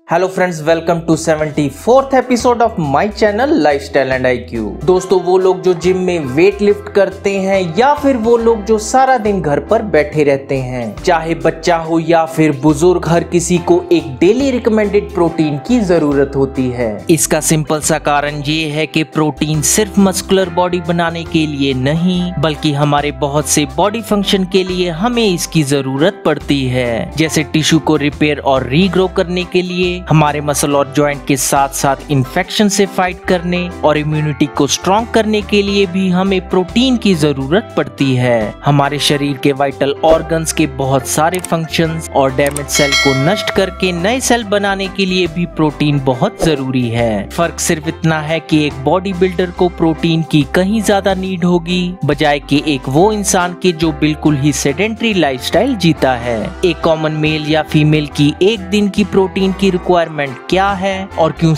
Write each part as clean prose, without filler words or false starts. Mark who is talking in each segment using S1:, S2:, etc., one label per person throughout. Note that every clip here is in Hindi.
S1: Hello friends, welcome to 74th episode of my channel lifestyle and IQ. दोस्तों, वो लोग जो जिम में वेट लिफ्ट करते हैं या फिर वो लोग जो सारा दिन घर पर बैठे रहते हैं, चाहे बच्चा हो या फिर बुजुर्ग, हर किसी को एक डेली रिकमेंडेड प्रोटीन की जरूरत होती है। इसका सिंपल सा कारण ये है कि प्रोटीन सिर्फ मस्कुलर बॉडी बनाने के लिए नहीं, बल्कि हमारे बहुत से बॉडी फंक्शन के लिए हमें इसकी जरूरत पड़ती है। जैसे टिश्यू को रिपेयर और रीग्रो करने के लिए, हमारे मसल और जॉइंट के साथ साथ इन्फेक्शन से फाइट करने और इम्यूनिटी को स्ट्रॉन्ग करने के लिए भी हमें प्रोटीन की जरूरत पड़ती है। हमारे शरीर के वाइटल ऑर्गन्स के बहुत सारे फंक्शंस और डैमेज सेल को नष्ट करके नए सेल बनाने के लिए भी प्रोटीन बहुत जरूरी है। फर्क सिर्फ इतना है कि एक बॉडी बिल्डर को प्रोटीन की कहीं ज्यादा नीड होगी, बजाय कि एक वो इंसान के जो बिल्कुल ही सेडेंट्री लाइफस्टाइल जीता है। एक कॉमन मेल या फीमेल की एक दिन की प्रोटीन की रिक्वायरमेंट क्या है और क्यों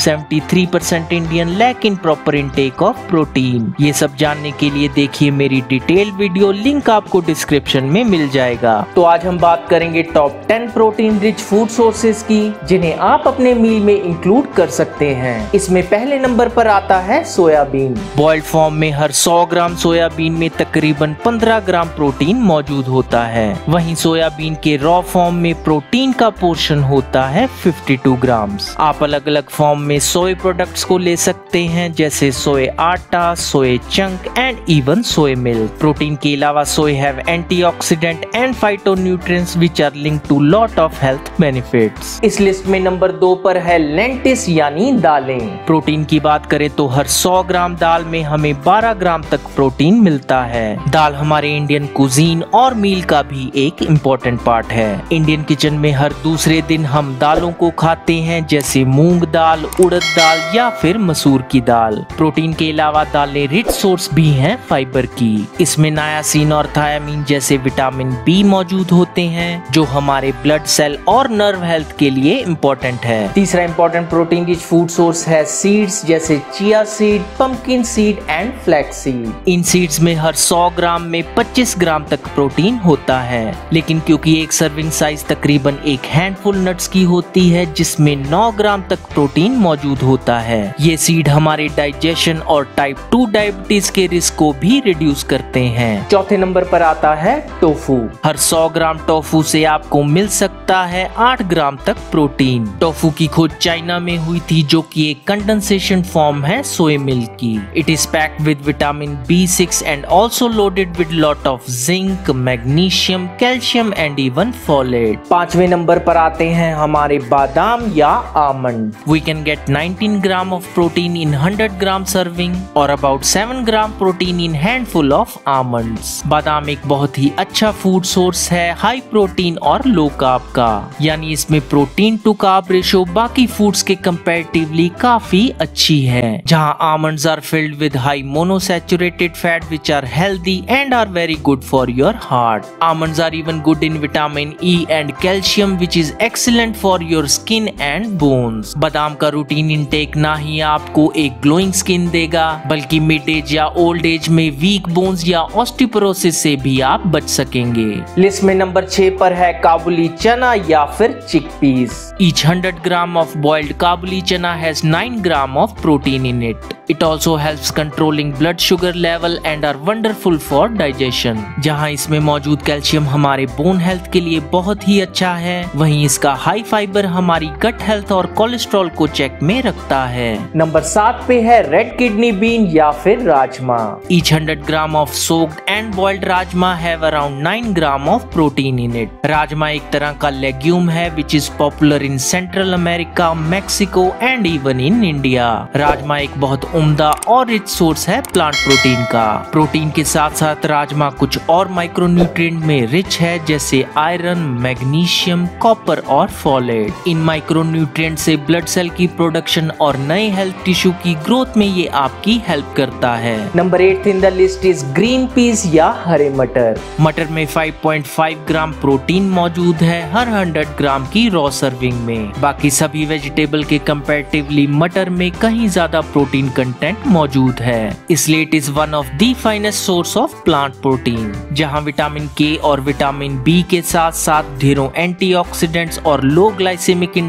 S1: 73% Indian lack in proper intake of protein, ये सब जानने के लिए देखिए मेरी डिटेल वीडियो, लिंक आपको डिस्क्रिप्शन में मिल जाएगा। तो आज हम बात करेंगे top 10 protein rich food sources की, जिन्हें आप अपने मील में इंक्लूड कर सकते हैं। इसमें पहले नंबर पर आता है सोयाबीन। बॉइल्ड फॉर्म में हर 100 ग्राम सोयाबीन में तकरीबन 15 ग्राम प्रोटीन मौजूद होता है। वहीं सोयाबीन के रॉ फॉर्म में प्रोटीन का पोर्शन होता है 52 ग्राम्स। आप अलग अलग फॉर्म में सोया प्रोडक्ट्स को ले सकते हैं, जैसे सोया आटा, soya chunk and even soya milk. Protein के अलावा soya have antioxidant and phytonutrients which are linked to lot of health benefits. इस लिस्ट में नंबर 2 पर है लेंटिस यानी दालें। प्रोटीन की बात करें तो हर 100 ग्राम दाल में हमें 12 ग्राम तक प्रोटीन मिलता है। दाल हमारे इंडियन कुजीन और मील का भी एक इम्पोर्टेंट पार्ट है। इंडियन किचन में हर दूसरे दिन हम दालों को खाते हैं, जैसे मूंग दाल, उड़द दाल या फिर मसूर की दाल। प्रोटीन के अलावा दालें रिच सोर्स भी हैं फाइबर की। इसमें नायासिन और थायामीन जैसे विटामिन बी मौजूद होते हैं, जो हमारे ब्लड सेल और नर्व हेल्थ के लिए इम्पोर्टेंट है। तीसरा important protein rich food source है सीड्स, जैसे chia seed, pumpkin seed and flax seed. इन सीड्स में हर 100 ग्राम में 25 ग्राम तक प्रोटीन होता है, लेकिन क्योंकि एक सर्विंग साइज तकरीबन एक हैंडफुल नट्स की होती है, जिसमें 9 ग्राम तक प्रोटीन मौजूद होता है। ये सीड हमारे डाइजेशन और टाइप 2 डायबिटीज के रिस्क को भी रिड्यूस करते हैं। चौथे नंबर पर आता है टोफू। हर 100 ग्राम टोफू से आपको मिल सकता है 8 ग्राम तक प्रोटीन। टोफू की खोज चाइना में हुई थी, जो कि एक कंडेंसेशन फॉर्म है सोया मिल्क की। It is packed with vitamin B6 and also loaded with lot of zinc, magnesium, calcium and even folate. पांचवें नंबर पर आते हैं हमारे बादाम या almond. We can get 19 gram of protein in 100 gram serving और about 7 gram protein in handful of almonds। बादाम एक बहुत ही अच्छा फूड सोर्स है, हाई प्रोटीन और लो कार्ब का, यानी इसमें प्रोटीन टू कार्ब रेशो बाकी फूड्स के कंपैरेटिवली काफी अच्छी है। जहां almonds are filled with high monounsaturated fat which are healthy and are very good for your heart. Almonds are even good in vitamin E and calcium which is excellent for your skin and bones. बादाम का रूटीन इंटेक ना ही आपको एक ग्लोइंग स्किन देगा, बल्कि मिड एज या ओल्ड एज में वीक बोन्स या ऑस्टियोपोरोसिस से भी आप बच सकेंगे। लिस्ट में नंबर 6 पर है काबुली चना या फिर chickpeas. Each 100 gram of boiled kabuli chana has 9 gram of protein in it. It also helps controlling blood sugar level and are wonderful for digestion. जहां इसमें मौजूद कैल्शियम हमारे बोन हेल्थ के लिए बहुत ही अच्छा है, वहीं इसका हाई फाइबर हमारी गट हेल्थ और कोलेस्ट्रॉल को चेक में रखता है। नंबर 7 पे है रेड किडनी बीन या फिर rajma. Each 100 gram of soaked and boiled rajma have around 9 gram of protein in it. Rajma एक तरह का लेग्यूम है which is popular in Central America, Mexico and even in India. Rajma एक बहुत उम्दा और रिच सोर्स है प्लांट प्रोटीन का। प्रोटीन के साथ साथ राजमा कुछ और माइक्रोन्यूट्रिएंट में रिच है, जैसे आयरन, मैग्नीशियम, कॉपर और फोलेट। इन माइक्रोन्यूट्रिएंट से ब्लड सेल की प्रोडक्शन और नए हेल्थ टिश्यू की ग्रोथ में ये आपकी हेल्प करता है। Number 8 in the list is green peas या हरे मटर। मटर में 5.5 ग्राम प्रोटीन मौजूद है हर 100 ग्राम की रॉ सर्विंग में। बाकी सभी वेजिटेबल के कंपैरेटिवली मटर में कहीं ज्यादा प्रोटीन कंटेंट मौजूद है, इसलिए it is one of the finest source of plant protein, जहां विटामिन के और विटामिन बी के साथ साथ ढेरों एंटीऑक्सीडेंट्स और लो ग्लाइसेमिक इंडेक्स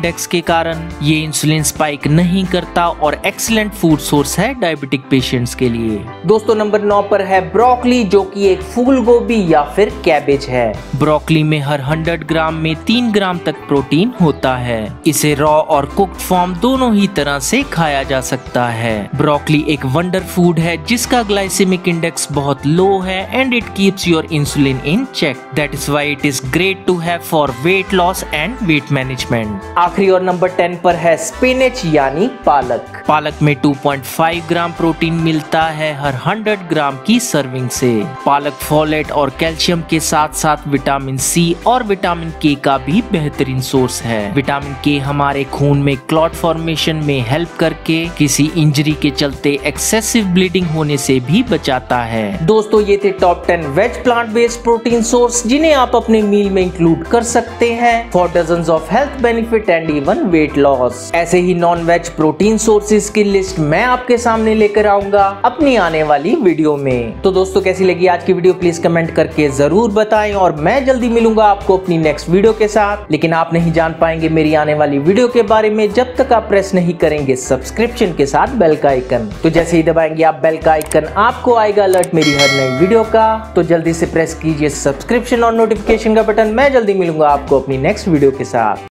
S1: इंडेक्स के कारण ये इंसुलिन स्पाइक नहीं करता और एक्सीलेंट फूड सोर्स है डायबिटिक पेशेंट्स के लिए। दोस्तों नंबर 9 पर है ब्रोकली, जो कि एक फूल गोभी या फिर कैबेज है। ब्रोकली में हर 100 ग्राम में 3 ग्राम तक प्रोटीन होता है। इसे रॉ और कुक्ड फॉर्म दोनों ही तरह से खाया जा सकता है। ब्रोकली एक वंडर फूड है जिसका ग्लाइसेमिक इंडेक्स बहुत लो है and it keeps your insulin in check. That is why it is great to have for weight loss and weight management. आखिरी और नंबर 10 पर है स्पिनच यानी पालक। पालक में 2.5 ग्राम प्रोटीन मिलता है हर 100 ग्राम की सर्विंग से। पालक फोलेट और कैल्शियम के साथ साथ विटामिन सी और विटामिन के का भी बेहतरीन सोर्स है। विटामिन के हमारे खून में क्लॉट फॉर्मेशन में हेल्प करके किसी इंजरी के चलते एक्सेसिव ब्लीडिंग होने से भी बचाता है। दोस्तों ये थे top 10 veg plant based protein source जिन्हें आप अपने मील में इंक्लूड कर सकते हैं for dozens of health benefit and even weight loss. ऐसे ही नॉन वेज प्रोटीन सोर्सेज की लिस्ट मैं आपके सामने लेकर आऊंगा अपनी आने वाली वीडियो में। तो दोस्तों कैसी लगी आज की वीडियो प्लीज कमेंट करके जरूर बताएं और मैं जल्दी मिलूंगा आपको अपनी नेक्स्ट वीडियो के साथ। लेकिन आप नहीं जान पाएंगे मेरी आने वाली वीडियो के बारे में जब तक आप प्रेस नहीं करेंगे सब्सक्रिप्शन के साथ बेल का आइकन। तो जैसे ही दबाएंगे आप बेल का आइकन आपको आएगा अलर्ट मेरी हर नई वीडियो का। तो जल्दी से प्रेस कीजिए सब्सक्रिप्शन और नोटिफिकेशन का बटन। मैं जल्दी मिलूंगा आपको अपनी नेक्स्ट वीडियो के साथ।